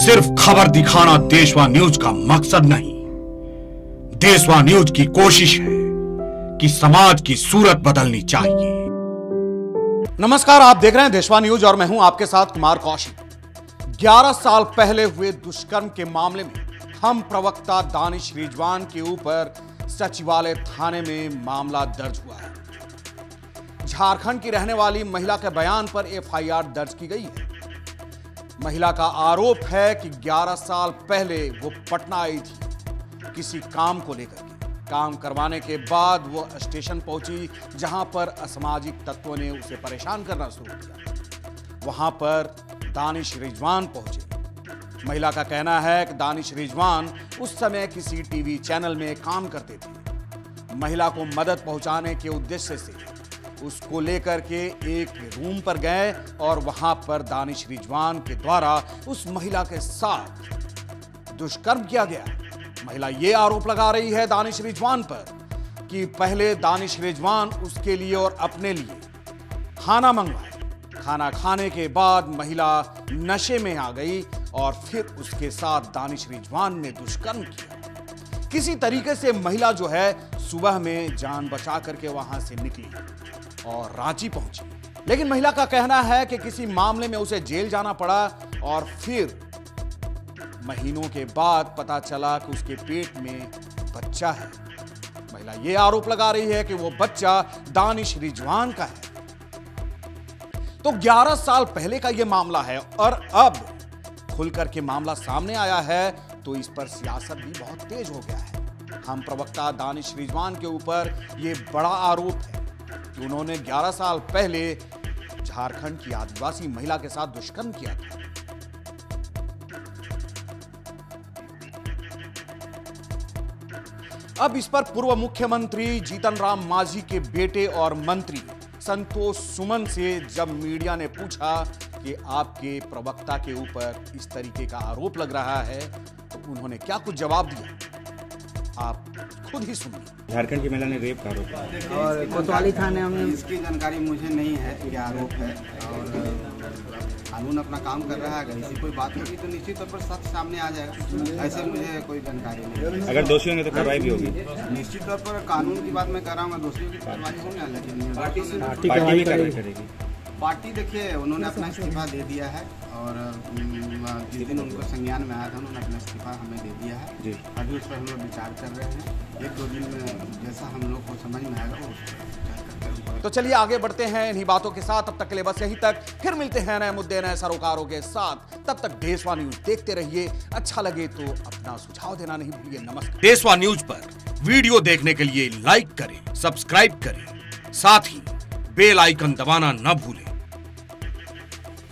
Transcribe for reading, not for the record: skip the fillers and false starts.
सिर्फ खबर दिखाना देशवा न्यूज का मकसद नहीं। देशवा न्यूज की कोशिश है कि समाज की सूरत बदलनी चाहिए। नमस्कार, आप देख रहे हैं देशवा न्यूज और मैं हूं आपके साथ कुमार कौशिक। 11 साल पहले हुए दुष्कर्म के मामले में हम प्रवक्ता दानिश रिजवान के ऊपर सचिवालय थाने में मामला दर्ज हुआ है। झारखंड की रहने वाली महिला के बयान पर एफआईआर दर्ज की गई है। महिला का आरोप है कि 11 साल पहले वो पटना आई थी किसी काम को लेकर के। काम करवाने के बाद वो स्टेशन पहुंची जहां पर असामाजिक तत्वों ने उसे परेशान करना शुरू किया। वहां पर दानिश रिजवान पहुंचे। महिला का कहना है कि दानिश रिजवान उस समय किसी टीवी चैनल में काम करते थे। महिला को मदद पहुंचाने के उद्देश्य से उसको लेकर के एक रूम पर गए और वहां पर दानिश रिजवान के द्वारा उस महिला के साथ दुष्कर्म किया गया। महिला ये आरोप लगा रही है दानिश रिजवान पर कि पहले दानिश रिजवान उसके लिए और अपने लिए खाना मंगवाए। खाना खाने के बाद महिला नशे में आ गई और फिर उसके साथ दानिश रिजवान ने दुष्कर्म किया। किसी तरीके से महिला जो है सुबह में जान बचा करके वहां से निकली और रांची पहुंची। लेकिन महिला का कहना है कि किसी मामले में उसे जेल जाना पड़ा और फिर महीनों के बाद पता चला कि उसके पेट में बच्चा है। महिला यह आरोप लगा रही है कि वो बच्चा दानिश रिजवान का है। तो 11 साल पहले का यह मामला है और अब खुलकर के मामला सामने आया है तो इस पर सियासत भी बहुत तेज हो गया है। हम प्रवक्ता दानिश रिजवान के ऊपर यह बड़ा आरोप है कि उन्होंने 11 साल पहले झारखंड की आदिवासी महिला के साथ दुष्कर्म किया था। अब इस पर पूर्व मुख्यमंत्री जीतन राम मांझी के बेटे और मंत्री संतोष सुमन से जब मीडिया ने पूछा कि आपके प्रवक्ता के ऊपर इस तरीके का आरोप लग रहा है तो उन्होंने क्या कुछ जवाब दिया, आप खुद ही सुनिए। झारखंड की महिला ने रेप का आरोप और कोतवाली थाने में इसकी जानकारी मुझे नहीं है, क्या आरोप है और कानून अपना काम कर रहा है। अगर ऐसी कोई बात होगी तो निश्चित तौर पर सत्य सामने आ जाएगा। ऐसे मुझे कोई जानकारी नहीं है। अगर दोषी होंगे तो कार्रवाई भी होगी। निश्चित तौर पर कानून की बात मैं कर रहा हूँ, दोषियों की कार्रवाई होगी। लेकिन पार्टी भी कार्रवाई करेगी। पार्टी देखिए उन्होंने अपना इस्तीफा दे दिया है और जिस दिन उनको संज्ञान में आया था उन्होंने अपना इस्तीफा हमें दे दिया है जी। अभी उस पर हम लोग विचार कर रहे हैं। 1-2 दिन में जैसा हम लोग को समझ में आएगा वो। तो चलिए आगे बढ़ते हैं इन्हीं बातों के साथ। अब तक के लिए बस यहीं तक। फिर मिलते हैं नए मुद्दे नए सरोकारों के साथ। तब तक देशवा न्यूज देखते रहिए। अच्छा लगे तो अपना सुझाव देना नहीं भूलिए। नमस्कार। देशवा न्यूज पर वीडियो देखने के लिए लाइक करें, सब्सक्राइब करें, साथ ही बेल आइकन दबाना न भूलें।